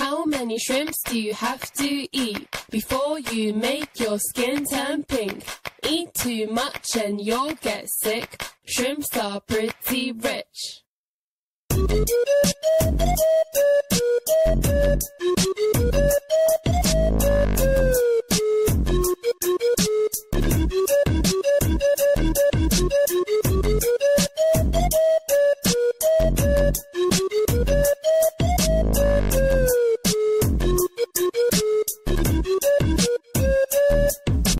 How many shrimps do you have to eat before you make your skin turn pink? Eat too much and you'll get sick. Shrimps are pretty rich.